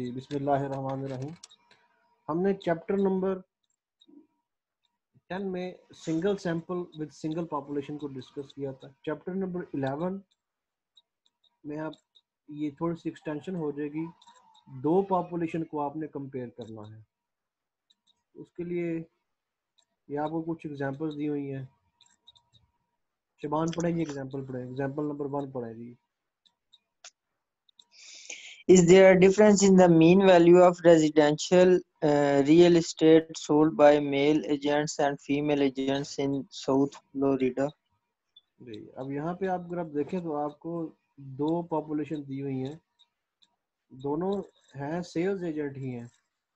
बिस्मिल्लाहिर्रहमानिर्रहीम। हमने chapter number 10 में single sample with single population को डिस्कस किया था। चैप्टर नंबर 11 में आप ये थोड़ी सी एक्सटेंशन हो जाएगी, दो पॉपुलेशन को आपने कंपेयर करना है। उसके लिए ये आपको कुछ एग्जांपल्स दी हुई हैं। शबान पढ़ेंगे, एग्जांपल पढ़ें। एग्जांपल नंबर 1 पढ़ें जी। Is there a difference in the mean value of residential real estate sold by male agents and female agents in South Florida? जी, अब यहाँ पे आप अगर आप देखें तो आपको दो पॉपुलेशन दी हुई हैं, दोनों हैं सेल्स एजेंट ही हैं,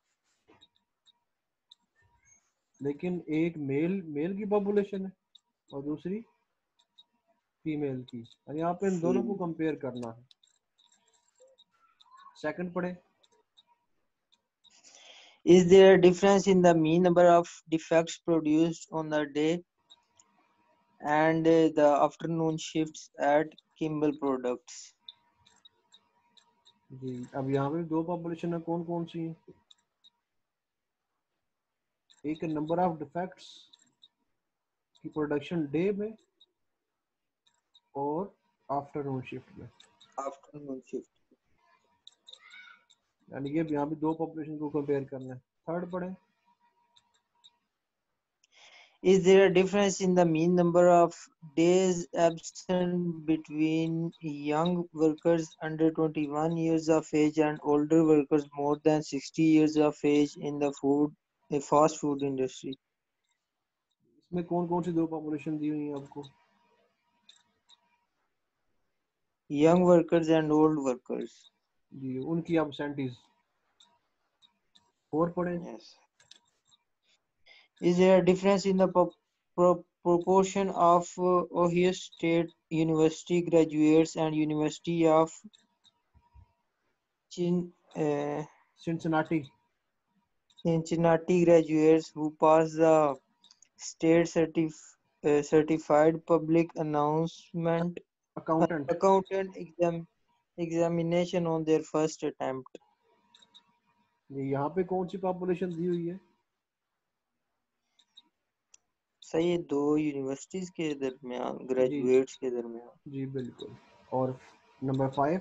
लेकिन एक मेल की पॉपुलेशन है और दूसरी फीमेल की, और यहाँ पे इन दोनों को कंपेयर करना है। सेकंड पढ़े। Is there a difference in the mean number of defects produced on the day and the afternoon shifts at Kimball Products? जी, अब यहाँ पे दो पॉपुलेशन है, कौन कौन सी है? एक नंबर ऑफ डिफेक्ट्स की प्रोडक्शन डे में और आफ्टरनून शिफ्ट में। Afternoon shift. यानी कि यहाँ पे दो पॉपुलेशन को कंपेयर करना है। थर्ड पढ़े। Is there a difference in the mean number of days absent between young workers under 21 years of age and older workers more than 60 years of age in the fast food industry? इसमें कौन कौन सी दो population दी हुई है आपको? Young workers and old workers. जी, उनकी absentees. और पढ़े। Yes. Is there a difference in the proportion of Ohio State University graduates and University of Cincinnati Cincinnati graduates who pass the state certified public announcement accountant examination on their first attempt? यहाँ पे कौन सी population दी हुई है? सही है, दो universities के दरमियान, ग्रेजुएट्स के दरमियान। जी बिल्कुल। और number 5,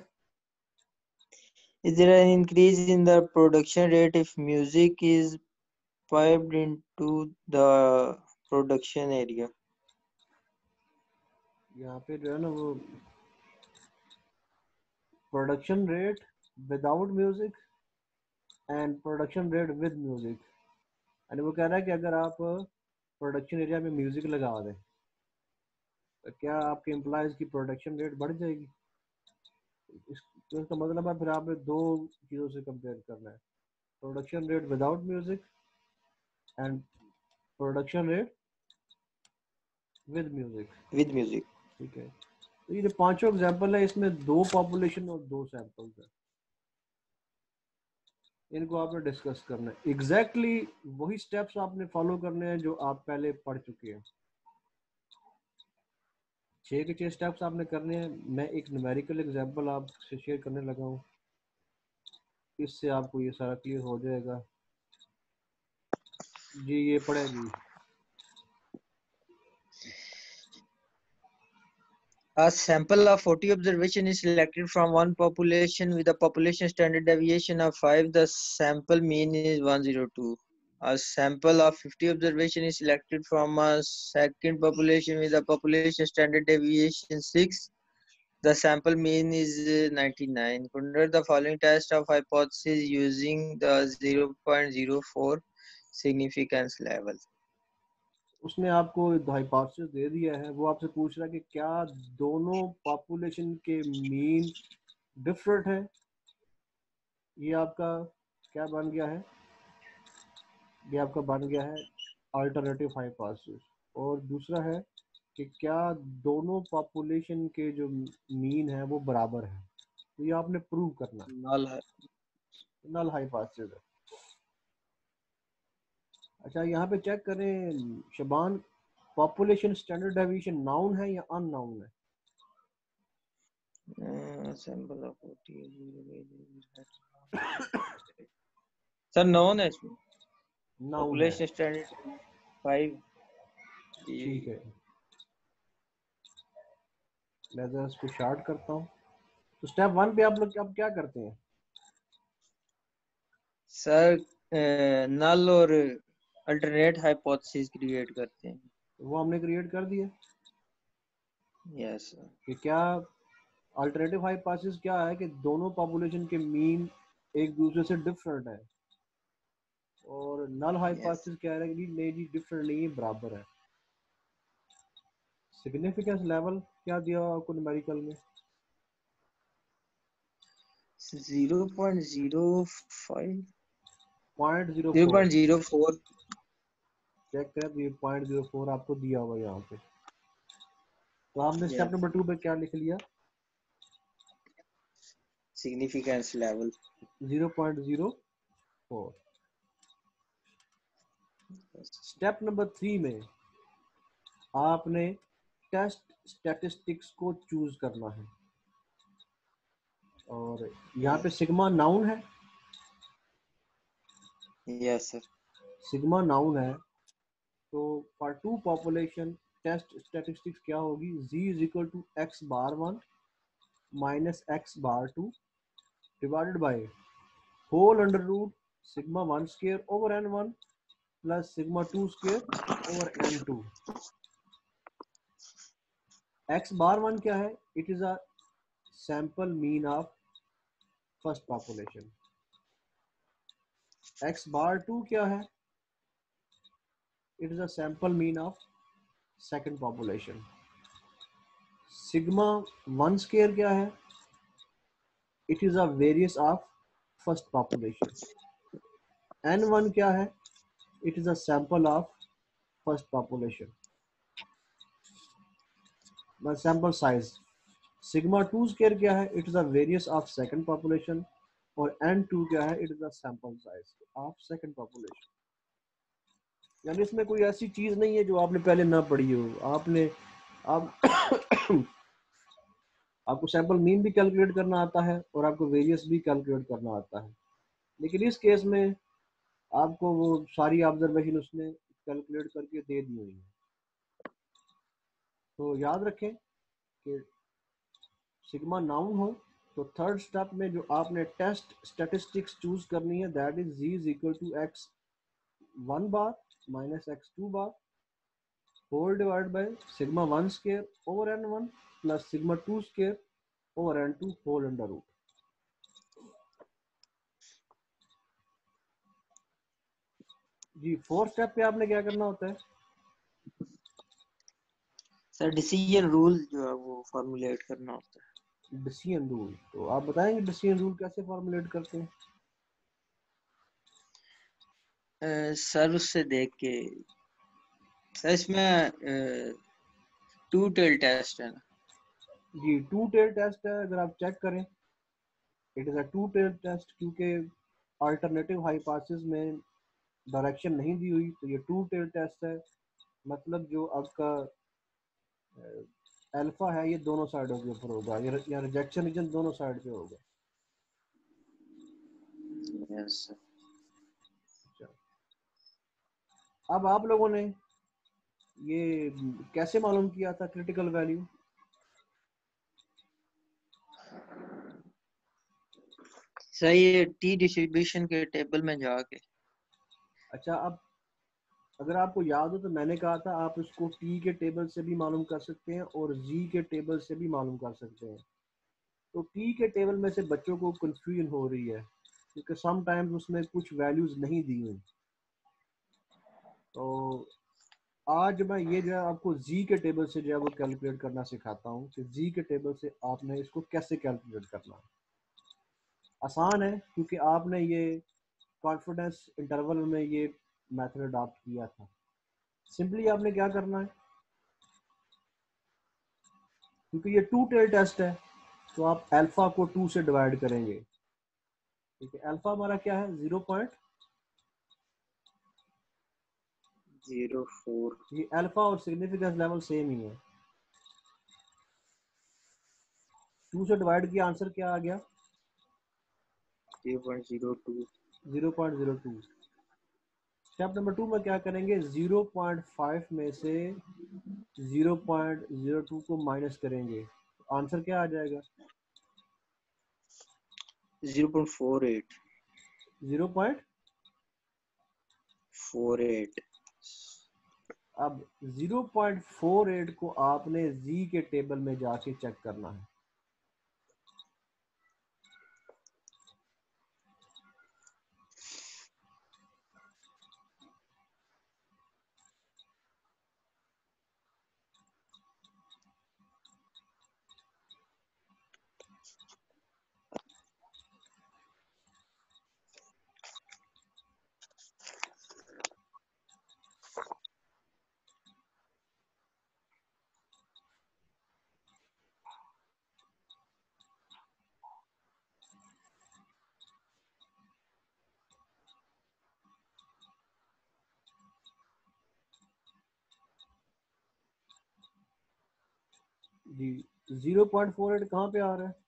is there an increase in the production rate if music is piped into the production area? यहाँ पे जो है ना वो production rate without music and production rate with music, यानी वो कह रहा है कि अगर आप प्रोडक्शन एरिया में म्यूजिक लगा दें तो क्या आपके एम्प्लॉयज की प्रोडक्शन रेट बढ़ जाएगी? इसका मतलब है फिर आपने दो चीज़ों से कंपेयर करना है, production rate without music and production rate with music. ठीक है, तो ये जो पांचों एग्जांपल है इसमें दो पॉपुलेशन और दो सैंपल्स है, इनको आपने डिस्कस करना है। एग्जैक्टली वही स्टेप्स आपने फॉलो करने हैं जो आप पहले पढ़ चुके हैं। 6 के 6 स्टेप्स आपने करने हैं। मैं एक न्यूमेरिकल एग्जांपल आपसे शेयर करने लगा हूँ, इससे आपको ये सारा क्लियर हो जाएगा। जी ये पढ़े जी। A sample of 40 observation is selected from one population with a population standard deviation of 5. The sample mean is 102. A sample of 50 observation is selected from a second population with a population standard deviation 6. The sample mean is 99. Conduct the following test of hypothesis using the 0.04 significance level. उसने आपको hypothesis दे दिया है, वो आपसे पूछ रहा है कि क्या दोनों पॉपुलेशन के मीन डिफरेंट है। ये आपका क्या बन गया है? ये आपका बन गया है अल्टरनेटिव हाइपोथेसिस। और दूसरा है कि क्या दोनों पॉपुलेशन के जो मीन है वो बराबर है, तो ये आपने प्रूव करना है। नल हाइपोथेसिस है। अच्छा यहाँ पे चेक करें Shaban, population standard deviation known है या अननाउन है? सर नॉन है इसमें नाउन है, पॉपुलेशन स्टैंडर्ड 5 ठीक है। मैं जरा इसको शार्ट करता हूँ। तो स्टेप 1 पे आप लोग अब क्या करते हैं? सर नल और अल्टरनेट हाइपोथेसिस क्रिएट करते हैं। वो हमने क्रिएट कर दिया यस सर। कि क्या अल्टरनेटिव हाइपोथेसिस क्या है कि दोनों पॉपुलेशन के मीन एक दूसरे से डिफरेंट है, और नल यस हाइपोथेसिस क्या है कि नहीं जी डिफरेंट नहीं है, बराबर है। सिग्निफिकेंस लेवल क्या दिया हुआ आपको न्यूमेरिकल में? 0.05 0.04। 0.04 चेक कर, ये 0.04 आपको दिया हुआ यहाँ पे। तो आपने स्टेप यस नंबर 2 पे क्या लिख लिया? Significance level 0.04। स्टेप नंबर 3 में आपने टेस्ट स्टैटिस्टिक्स को चूज करना है, और यहाँ पे सिग्मा नाउन है, यस सर। सिग्मा नाउन है। तो for two population test statistics क्या होगी? z is equal to x bar 1 minus x bar 2 divided by whole under root sigma 1 square over n1 plus sigma 2 square over n2। X bar 1 क्या है? It is a sample mean of first population. X bar 2 क्या है? It is a sample mean of second population. Sigma 1 square क्या है? It is a variance of first population. n1 क्या है? It is a sample of first population, sample size. Sigma 2 square क्या है? It is a variance of second population, और n2 क्या है? It is a sample size of second population. यानी इसमें कोई ऐसी चीज नहीं है जो आपने पहले ना पढ़ी हो। आपने आप आपको सैंपल मीन भी कैलकुलेट करना आता है और आपको वेरियस भी कैलकुलेट करना आता है, लेकिन इस केस में आपको वो सारी ऑब्जर्वेशन उसने कैलकुलेट करके दे दी हुई है। तो याद रखें कि सिग्मा नाउन हो तो थर्ड स्टेप में जो आपने टेस्ट स्टैटिस्टिक्स चूज करनी है, that is z is equal to x 1 bar minus x 2 bar whole divide by sigma 1 square over n1 plus sigma 2 square over n2 whole under root. जी fourth step पे आपने क्या करना होता है? Sir decision rule जो है वो फॉर्मुलेट करना होता डिसीजन रूल। तो आप बताएंगे डिसीजन रूल कैसे फॉर्मुलेट करते हैं? है। सर उससे देख के सर इसमें टू टेल टेस्ट है ना। जी टू टेल टेस्ट है, अगर आप चेक करें it is a two tail test, क्योंकि अल्टरनेटिव हाइपोथेसिस में डायरेक्शन नहीं दी हुई, तो ये टू टेल टेस्ट है। मतलब जो आपका अल्फा है ये दोनों साइडों के ऊपर होगा, या रिजेक्शन रीजन दोनों साइड पे होगा। Yes sir. अच्छा, अब आप लोगों ने ये कैसे मालूम किया था क्रिटिकल वैल्यू? सर ये टी डिस्ट्रीब्यूशन के टेबल में जाके। अच्छा, अब अगर आपको याद हो तो मैंने कहा था आप इसको टी के टेबल से भी मालूम कर सकते हैं और जी के टेबल से भी मालूम कर सकते हैं। तो टी के टेबल में से बच्चों को कंफ्यूजन हो रही है क्योंकि समटाइम्स उसमें कुछ वैल्यूज नहीं दी हुई। तो आज मैं ये जो है आपको जी के टेबल से जो है वो कैलकुलेट करना सिखाता हूँ कि जी के टेबल से आपने इसको कैसे कैलकुलेट करना है। आसान है क्योंकि आपने ये कॉन्फिडेंस इंटरवल में ये मेथड अडॉप्ट किया था। सिंपली आपने क्या करना है, क्योंकि ये टू टेल टेस्ट है तो आप अल्फा को 2 से डिवाइड करेंगे। ठीक है, अल्फा हमारा क्या है? 0.04। ये अल्फा और सिग्निफिकेंस लेवल सेम ही है। 2 से डिवाइड किया, आंसर क्या आ गया? 0.02. 0.02। स्टेप नंबर 2 में क्या करेंगे, 0.5 में से 0.02 को माइनस करेंगे, आंसर क्या आ जाएगा? 0.48. 0.48। अब 0.48 को आपने जी के टेबल में जाके चेक करना है। जी 0.48 कहाँ पे आ रहा है?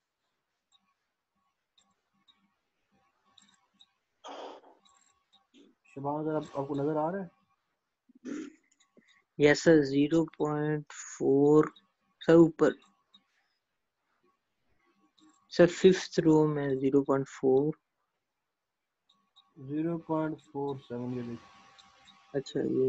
शबान सर, आपको नजर आ रहा है? यस सर, 0.4 सर ऊपर सर, 5th रो में 0.4। 0.47 ये देखिए। अच्छा, ये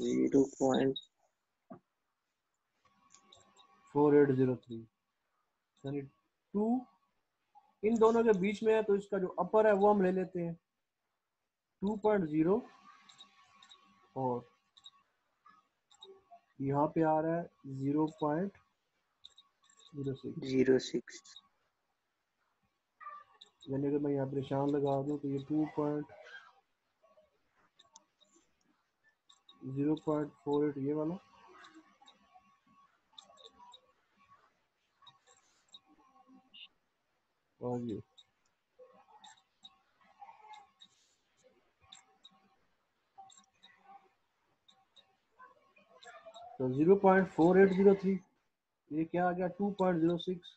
0.4803 यानी 2 इन दोनों के बीच में है, तो इसका जो अपर है वो हम ले लेते हैं 2.0 और यहाँ पे आ रहा है 0.06। यानी अगर मैं यहाँ पे निशान लगा दूँ तो ये 0.48 ये वाला और ये तो 0.4803 ये क्या आ गया 2.06।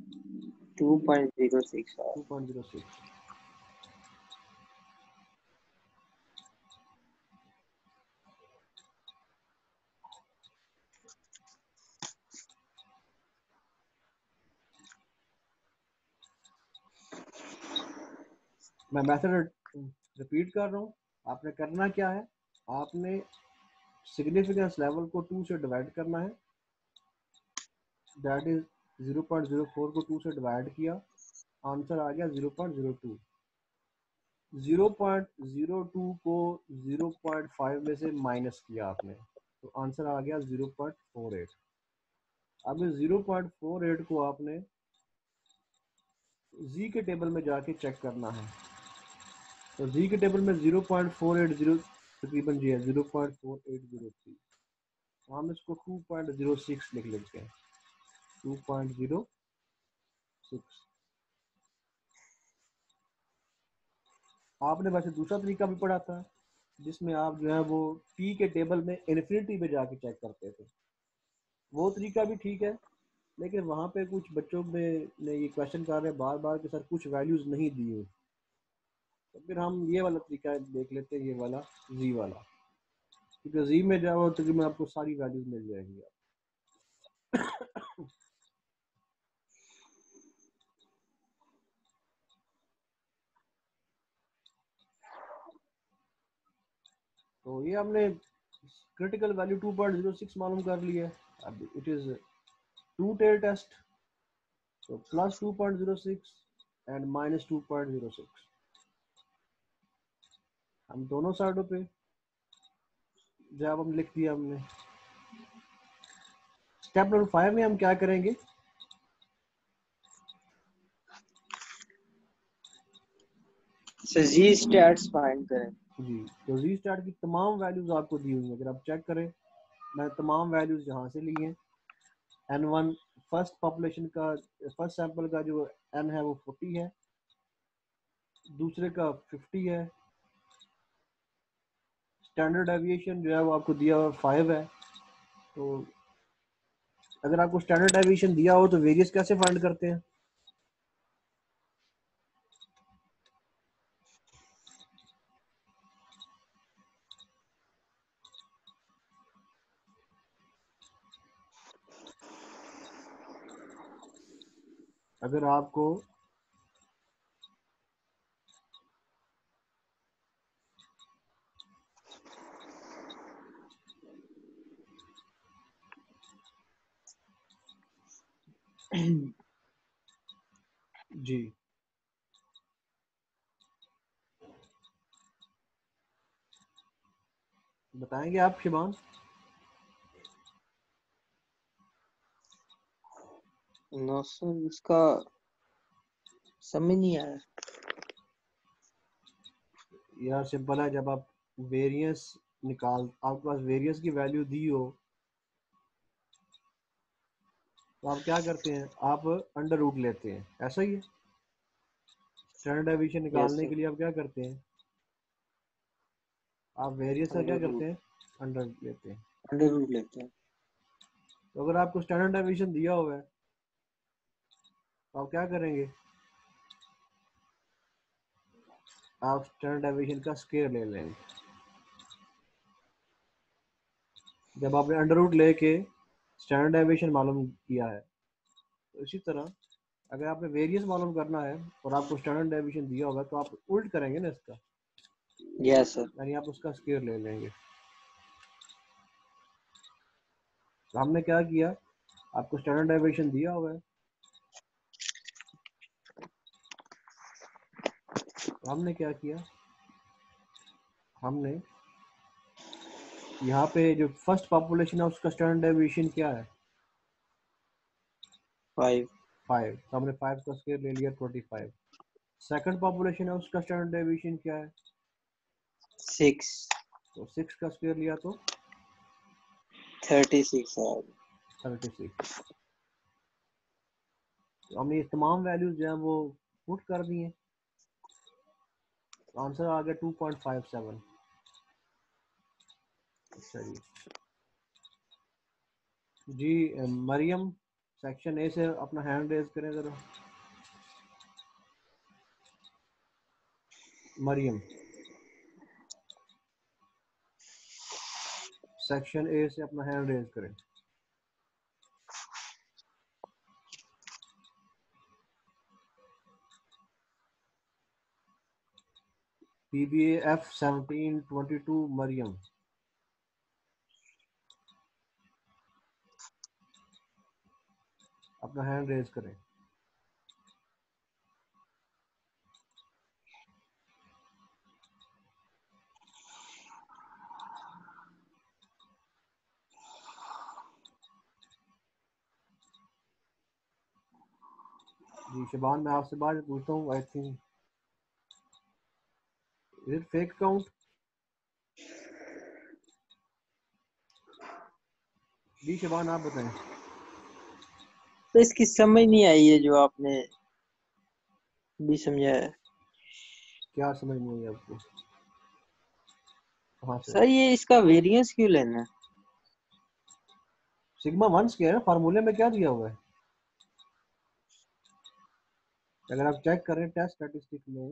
2.06। मैं मेथड रिपीट कर रहा हूँ। आपने करना क्या है, आपने सिग्निफिकेंस लेवल को 2 से डिवाइड करना है, दैट इज 0.04 को 2 से डिवाइड किया, आंसर आ गया 0.02। 0.02 को 0.5 में से माइनस किया आपने, तो आंसर आ गया 0.48। अब इस 0.48 को आपने जी के टेबल में जाके चेक करना है, तो जी के टेबल में 0.480 तकरीबन जी है 0.4803, हम इसको 2.06 लिख लेते हैं 2.06। आपने वैसे दूसरा तरीका भी पढ़ा था जिसमें आप जो है वो टी के टेबल में इन्फिनिटी पे जाके चेक करते थे, वो तरीका भी ठीक है, लेकिन वहाँ पे कुछ बच्चों में ने ये क्वेश्चन कर रहे हैं बार बार कि सर कुछ वैल्यूज नहीं दी हुई, तो फिर हम ये वाला तरीका देख लेते हैं, ये वाला जी वाला, क्योंकि जी में जाओ तकरीबन आपको सारी वैल्यूज मिल जाएंगी। तो ये हमने क्रिटिकल वैल्यू 2.06 मालूम कर लिया है। अब it is two tail test, तो प्लस 2.06 एंड माइनस 2.06 हम दोनों साइडों पे जब हम लिख दिया हमने। स्टेप नंबर 5 में हम क्या करेंगे, सर जी स्टैट्स फाइंड करें। जी तो जी स्टार्ट की तमाम वैल्यूज आपको दी हुई है, अगर आप चेक करें मैं तमाम वैल्यूज यहाँ से ली हैं। N1 फर्स्ट पॉपुलेशन का फर्स्ट सैंपल का जो N है वो 40 है, दूसरे का 50 है, स्टैंडर्ड डेविएशन जो है वो आपको दिया हुआ 5 है। तो अगर आपको स्टैंडर्ड डेविएशन दिया हो तो वेरियस कैसे फाइंड करते हैं? अगर आपको जी बताएंगे आप शिबान? नो सर, इसका समझ नहीं आया। यार सिंपल है, जब आप वेरियंस आपके पास वेरियंस की वैल्यू दी हो तो आप क्या करते हैं, आप अंडर रूट लेते हैं, ऐसा ही है। स्टैंडर्ड डेविएशन यस निकालने सर, के लिए आप क्या करते हैं, आप वेरियंस का क्या अंडर करते रूट, हैं, अंडर लेते हैं। अंडर रूट लेते हैं। तो अगर आपको स्टैंडर्ड डेविएशन दिया हुआ है तो आप क्या करेंगे, आप स्टैंडर्ड डेविएशन का स्क्वायर ले लेंगे। जब आपने अंडर रूट लेके स्टैंडर्ड डेविएशन मालूम किया है, तो इसी तरह अगर आपने वेरियंस मालूम करना है और आपको स्टैंडर्ड डेविएशन दिया होगा तो आप उल्ट करेंगे ना इसका, यस सर। यानी आप उसका स्क्वायर ले लेंगे। तो हमने क्या किया, आपको स्टैंडर्ड डेविएशन दिया हुआ है, तो हमने क्या किया, हमने यहाँ पे जो फर्स्ट पॉपुलेशन है उसका स्टैंडर्ड डेविएशन क्या है, 5, 5, तो हमने 5 का स्क्वायर ले लिया 25। सेकंड पॉपुलेशन है उसका स्टैंडर्ड डेविएशन क्या है, 6, तो 6 का स्क्वायर लिया तो 36 है। 36। तो हमने ये तमाम वैल्यूज जो है वो पुट कर दी हैं, आंसर आ गया 2.57। अच्छा जी, जी मरियम सेक्शन ए से अपना हैंड रेज करें जरा। मरियम सेक्शन ए से अपना हैंड रेज करें। PBA F1722 मरियम, अपना हैंड रेज करें। जी शबान, मैं आपसे बात पूछता हूँ, I think is it fake account? जी शबान आप बताएं। तो इसकी समझ नहीं आई है जो आपने भी समझाया। क्या समझ नहीं आई आपको, कहाँ से? सर ये इसका वेरिएंस क्यों लेना है? सिग्मा वंस क्या है, फार्मूले में क्या दिया हुआ है? अगर आप चेक करें टेस्ट स्टैटिस्टिक में,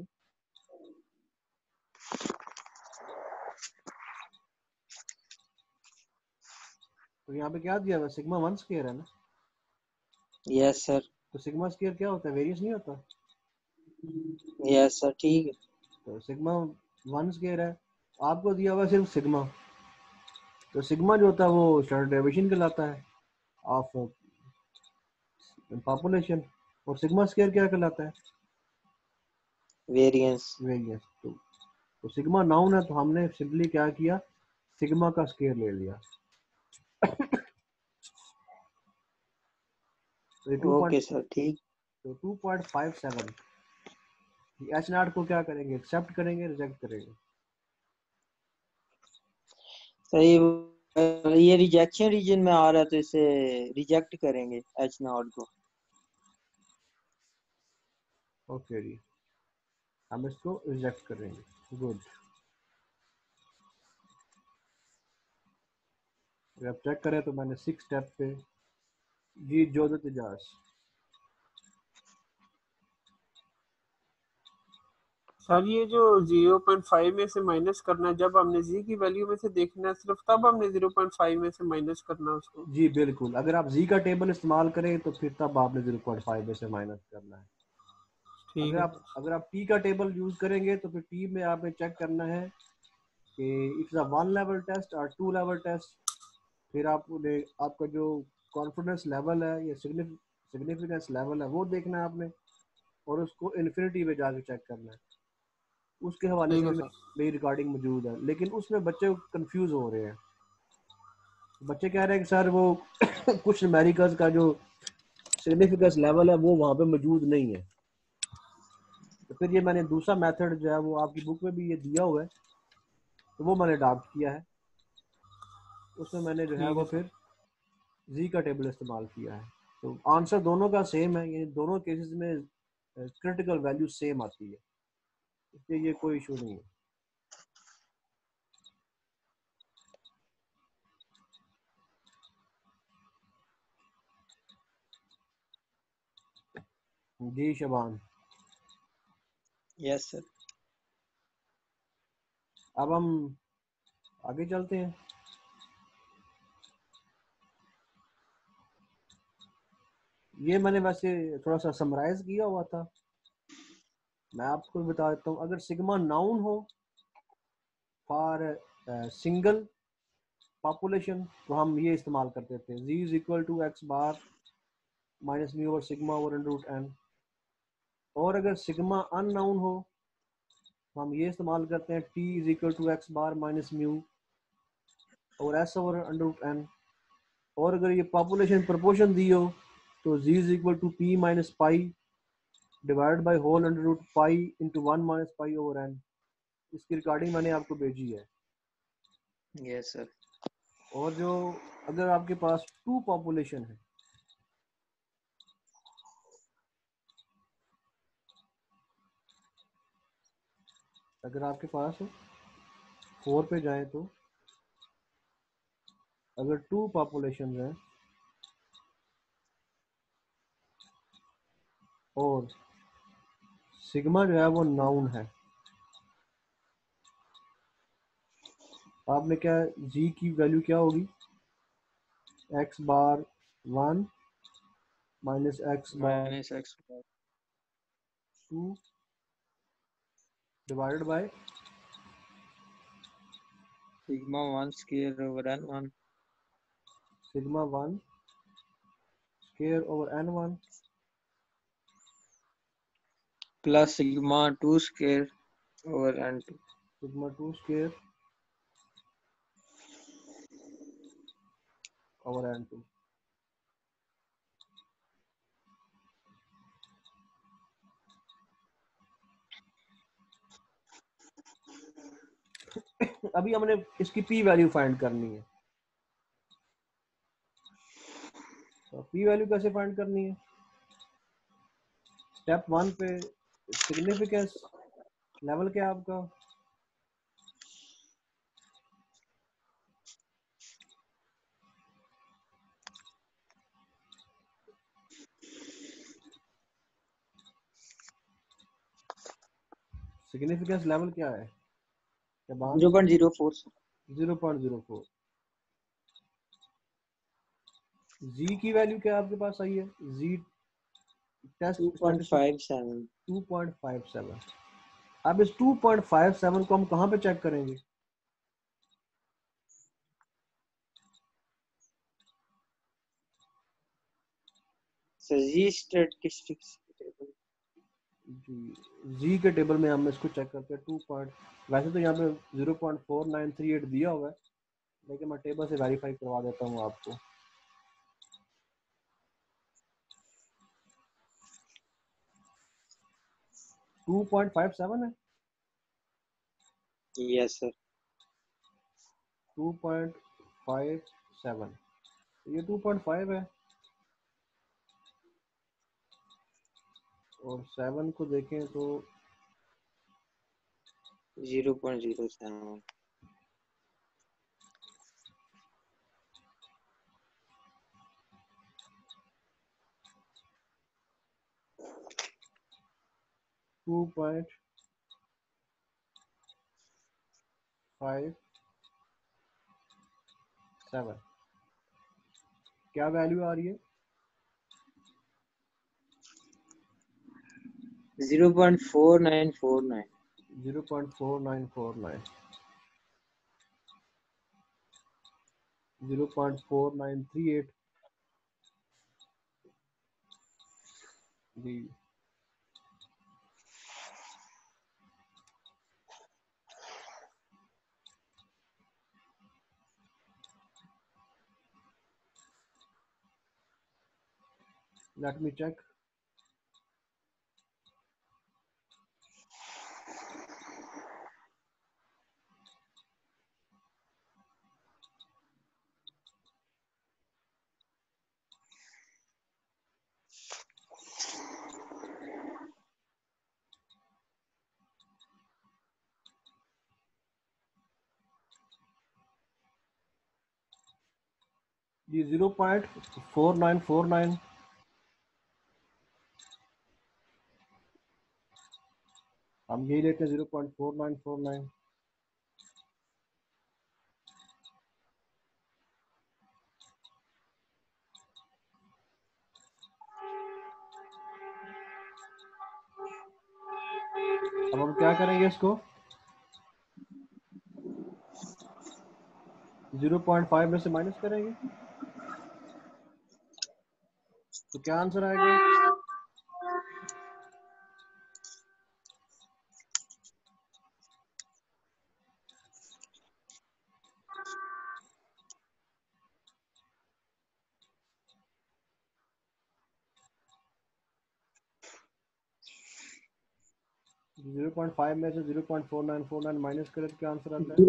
तो यहाँ पे क्या दिया हुआ है, सिग्मा वन स्क्वायर है ना। Yes sir. तो सिग्मा स्क्वायर क्या होता है, वेरियंस नहीं होता। यस सर, ठीक है। तो सिग्मा वन स्क्वायर है, आपको दिया हुआ है सिर्फ सिग्मा, तो सिग्मा जो होता है वो स्टैंडर्ड डेविएशन कहलाता है ऑफ पॉपुलेशन, और सिग्मा स्क्वायर क्या कहलाता है, वेरिएंस। वेरियंस। तो सिग्मा नाउन है तो हमने सिंपली क्या किया, सिग्मा का स्क्वायर ले लिया। तो ये ओके सर, ठीक। 2.57, एच नॉट को क्या करेंगे, एक्सेप्ट करेंगे रिजेक्ट करेंगे? सर ये रिजेक्शन रीजन में आ रहा है तो इसे रिजेक्ट करेंगे एच नॉट को। ओके जी, हम इसको रिजेक्ट करेंगे, गुड। अगर आप चेक करें तो मैंने 6 स्टेप पे, जी जोदत इजाज, सर ये जो 0.5 में से माइनस करना है, जब हमने जी की वैल्यू में से देखना है सिर्फ, तब हमने 0.5 में से माइनस करना है उसको। जी बिल्कुल, अगर आप जी का टेबल इस्तेमाल करें तो फिर तब आपने 0.5 में से माइनस करना है। ठीक है सर। अगर आप टी का टेबल यूज करेंगे तो फिर टी में आपने चेक करना है कि इट्स अ 1 लेवल टेस्ट और 2 लेवल टेस्ट। फिर आपने आपका जो कॉन्फिडेंस लेवल है या सिग्निफिकेंस लेवल है वो देखना है आपने, और उसको इन्फिनिटी पे जाके चेक करना है। उसके हवाले ठीक से है भी सर। मेरी रिकॉर्डिंग मौजूद है, लेकिन उसमें बच्चे कंफ्यूज हो रहे हैं। बच्चे कह रहे हैं कि सर वो कुछ न्यूमेरिकल्स का जो सिग्निफिकेंस लेवल है वो वहाँ पे मौजूद नहीं है। तो फिर ये मैंने दूसरा मेथड जो है वो आपकी बुक में भी ये दिया हुआ है, तो वो मैंने अडॉप्ट किया है। उसमें मैंने जो है ठीक वो है सर। फिर जी का टेबल इस्तेमाल किया है। तो आंसर दोनों का सेम है, ये दोनों केसेस में क्रिटिकल वैल्यू सेम आती है, इसलिए ये कोई इशू नहीं है। जी शबान, यस सर। अब हम आगे चलते हैं। ये मैंने वैसे थोड़ा सा समराइज किया हुआ था, मैं आपको बता देता हूँ। अगर सिग्मा नाउन हो फॉर सिंगल पॉपुलेशन तो हम ये इस्तेमाल करते थे, z is equal to x bar minus mu over sigma over under root n. और अगर सिग्मा अननाउन हो तो हम ये इस्तेमाल करते हैं, t is equal to x bar minus mu और s over under root n. और अगर ये पॉपुलेशन प्रोपोर्शन दी हो तो z is equal to p minus pi divide by whole under root pi into 1 - pi over n. इसकी recording मैंने आपको भेजी है। Yes sir. और जो अगर आपके पास टू पॉपुलेशन है, अगर आपके पास 4 पे जाए तो अगर टू पॉपुलेशन है और सिग्मा जो है वो नाउन है, आपने क्या जी की वैल्यू क्या होगी, X bar 1 minus x bar minus x 2 divided by sigma 1 square over N 1 sigma 1 square over N 1 plus sigma 2 square over N 2। Sigma 2 square over N 2। अभी हमने इसकी पी वैल्यू फाइंड करनी है। तो पी वैल्यू कैसे find करनी है, step 1 पे सिग्निफिकेंस लेवल क्या है आपका, सिग्निफिकेंस लेवल क्या है शबान, 0.04 0.04। जी की वैल्यू क्या आपके पास आई है, जी टेस्ट स्टैटिस्टिक 2.57। 2.57। अब इस 2.57 को हम कहाँ पे चेक करेंगे, sir ji statistics table. Z के टेबल में हम इसको चेक करते हैं। वैसे तो यहाँ पे 0.4938 दिया हुआ है, लेकिन मैं टेबल से वेरीफाई करवा देता हूँ आपको। 2.57 है, यस सर। 2.57, ये 2.5 है। और 7 को देखें तो 0.07। 2.57 0.557 क्या वैल्यू आ रही है? 0.4949 0.4949 0.4938 जी। Let me check. ये 0.4949 हम यही लेते हैं 0.4949 अब हम क्या करेंगे इसको 0.5 में से माइनस करेंगे तो क्या आंसर आएगा? जीरो पॉइंट फाइव में से 0.4949 माइनस करें तो क्या आंसर आता है?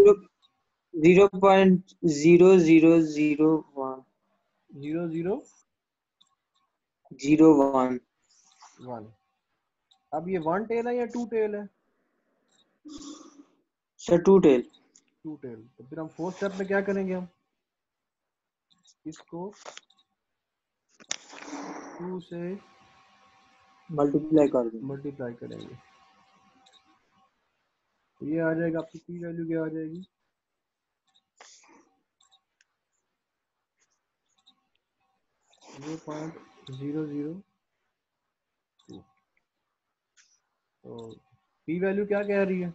0.00001 0.001 अब ये वन टेल है या टू टेल है? Sir two tail. Two tail तो फिर हम फोर्थ स्टेप में क्या करेंगे? हम इसको 2 से मल्टीप्लाई कर दें। मल्टीप्लाई करेंगे तो ये आ जाएगा आपकी पी वैल्यू क्या आ जाएगी? 0.002 तो पी वैल्यू क्या कह रही है?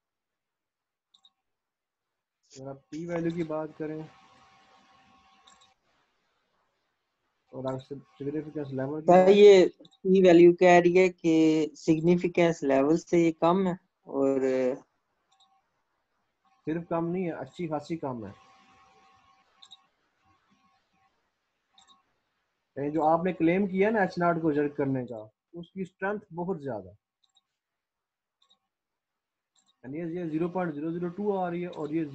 अगर आप पी वैल्यू की बात करें और आप सिग्निफिकेंस लेवल की सर बात ये पी वैल्यू कह रही है कि सिग्निफिकेंस लेवल से ये कम है और सिर्फ कम नहीं है, अच्छी खासी कम है। यानी जो आपने क्लेम किया ना एच नॉट को रिजेक्ट करने का, उसकी स्ट्रेंथ बहुत ज्यादा, यानी ये 0.002 आ रही है और ये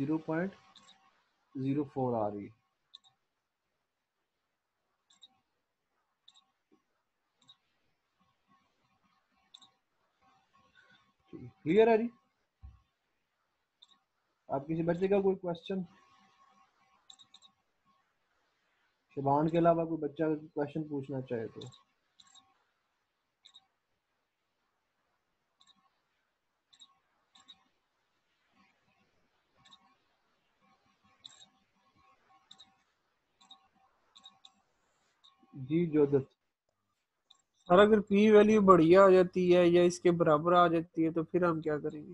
0.04 आ रही है। क्लियर है जी? आप किसी बच्चे का कोई क्वेश्चन? शबान के अलावा कोई बच्चा क्वेश्चन पूछना चाहे तो? जी जोदत। और अगर पी वैल्यू बढ़िया आ जाती है या इसके बराबर आ जाती है तो फिर हम क्या करेंगे?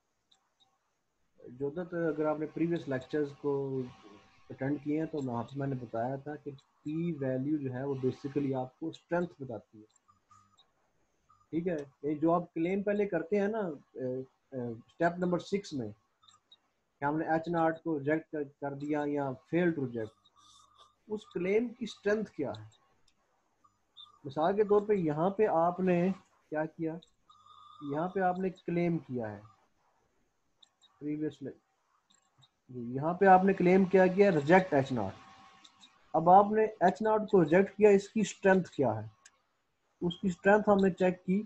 जोदत, अगर आपने प्रीवियस लेक्चर्स को अटेंड किए हैं तो वहाँ पे मैंने बताया था कि पी वैल्यू जो है वो बेसिकली आपको स्ट्रेंथ बताती है। ठीक है, ये जो आप क्लेम पहले करते हैं ना स्टेप नंबर 6 में कि हमने एच नॉट को रिजेक्ट कर दिया या फेल टू रिजेक्ट, उस क्लेम की स्ट्रेंथ क्या है? मिसाल के तौर पे यहाँ पे आपने क्या किया, यहाँ पे आपने क्लेम किया है प्रीवियस में, यहाँ पे आपने क्लेम क्या किया, रिजेक्ट एच नॉट। अब आपने एच नॉट को रिजेक्ट किया, इसकी स्ट्रेंथ क्या है? उसकी स्ट्रेंथ हमने चेक की,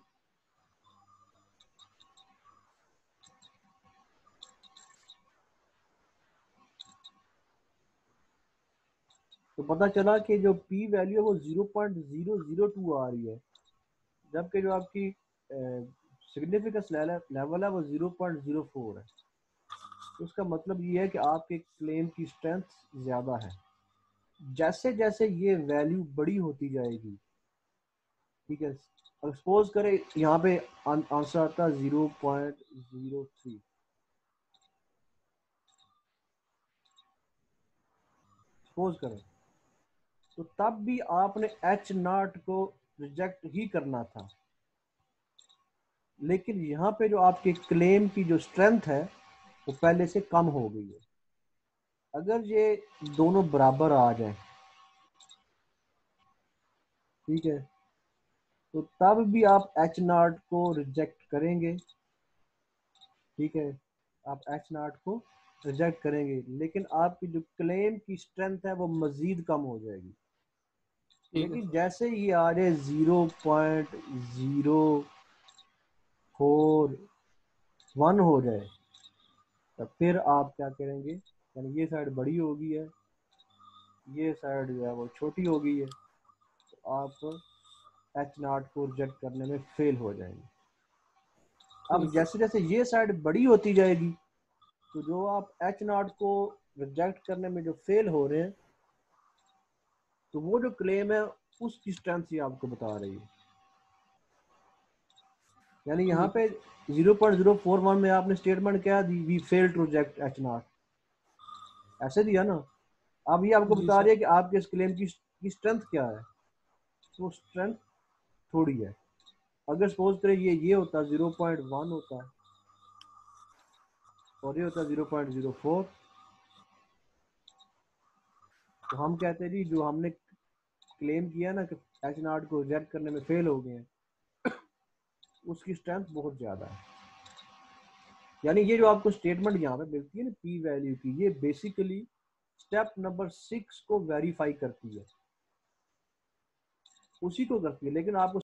तो पता चला कि जो पी वैल्यू है वो 0.002 आ रही है, जबकि जो आपकी सिग्निफिकेंस लेवल है वो 0.04 है। उसका मतलब ये है कि आपके क्लेम की स्ट्रेंथ ज़्यादा है। जैसे जैसे ये वैल्यू बड़ी होती जाएगी, ठीक है, सपोज करें यहाँ पे आंसर आता 0.03, सपोज करें, तो तब भी आपने H0 को रिजेक्ट ही करना था। लेकिन यहाँ पे जो आपके क्लेम की जो स्ट्रेंथ है वो पहले से कम हो गई है। अगर ये दोनों बराबर आ जाए, ठीक है, तो तब भी आप H0 को रिजेक्ट करेंगे, ठीक है, आप H0 को रिजेक्ट करेंगे, लेकिन आपकी जो क्लेम की स्ट्रेंथ है वो मजीद कम हो जाएगी। ठीक है लेकिन सर। जैसे ही आ जाए 0.041 हो जाए, तब फिर आप क्या करेंगे, यानी ये साइड बड़ी हो गई है, ये साइड जो है वो छोटी हो गई है, तो आप H0 को रिजेक्ट करने में फेल हो जाएंगे। अब ठीक है जैसे जैसे ये साइड बड़ी होती जाएगी, तो जो आप H0 को रिजेक्ट करने में जो फेल हो रहे हैं, तो वो जो क्लेम है उसकी स्ट्रेंथ ही आपको बता रही है। यानी यहाँ ठीक है पे 0.041 में आपने स्टेटमेंट क्या दी, we fail to reject H0, ऐसे दिया ना। अब ये आपको जी बता सर। रही है कि आपके इस क्लेम की स्ट्रेंथ क्या है, तो स्ट्रेंथ थोड़ी है। अगर सपोज करें ये होता 0.1 होता और ये होता 0.04, तो हम कहते हैं जी जो हमने क्लेम किया ना कि H0 को रिजेक्ट करने में फेल हो गए हैं, उसकी स्ट्रेंथ बहुत ज़्यादा है। यानी ये जो आपको स्टेटमेंट यहाँ पे मिलती है ना पी वैल्यू की, ये बेसिकली स्टेप नंबर 6 को वेरीफाई करती है, उसी को करती है। लेकिन आपको